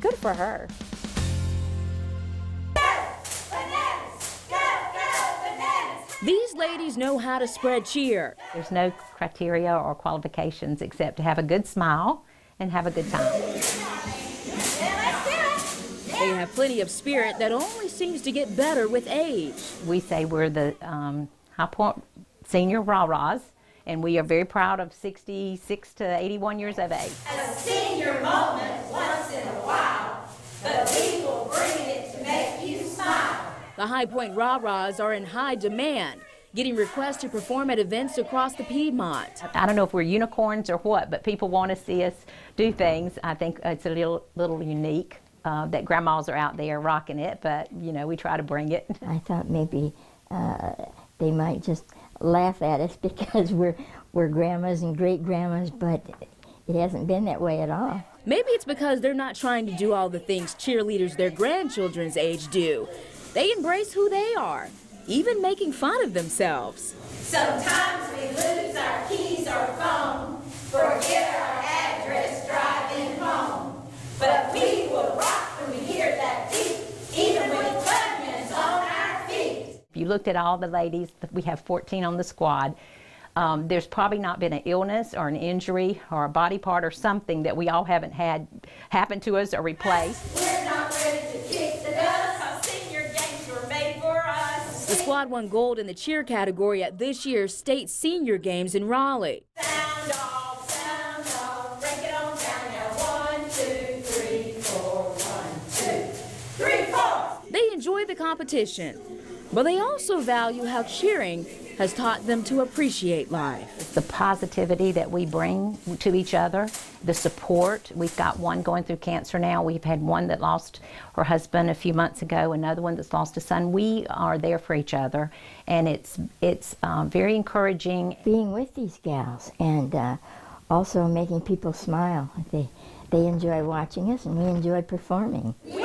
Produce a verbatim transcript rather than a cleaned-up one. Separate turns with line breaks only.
Good for her. These ladies know how to spread cheer.
There's no criteria or qualifications except to have a good smile and have a good time.
They have plenty of spirit that only seems to get better with age.
We say we're the um, High Point Senior Rah-Rahs, and we are very proud of sixty-six to eighty-one years of age.
A senior moment once in a while, but we will bring it to make you smile.
The High Point Rah-Rahs are in high demand, getting requests to perform at events across the Piedmont.
I don't know if we're unicorns or what, but people want to see us do things. I think it's a little, little unique uh, that grandmas are out there rocking it, but, you know, we try to bring it.
I thought maybe uh, they might just laugh at us because we're, we're grandmas and great-grandmas, but it hasn't been that way at all.
Maybe it's because they're not trying to do all the things cheerleaders their grandchildren's age do. They embrace who they are, even making fun of themselves.
Sometimes we lose our keys or phone, forget our address driving home. But we will rock when we hear that beat, even with bunions on our feet.
If you looked at all the ladies, we have fourteen on the squad. Um, there's probably not been an illness or an injury or a body part or something that we all haven't had happen to us or replaced.
We're not ready to kick the dust. Our senior games were made for us.
The squad won gold in the cheer category at this year's state senior games in Raleigh.
Sound off, sound off, break it on down now. One, two, three, four, one, two, three, four.
They enjoy the competition, but they also value how cheering has taught them to appreciate life.
The positivity that we bring to each other, the support. We've got one going through cancer now. We've had one that lost her husband a few months ago, another one that's lost a son. We are there for each other, and it's, it's um, very encouraging.
Being with these gals and uh, also making people smile. They, they enjoy watching us, and we enjoy performing.
We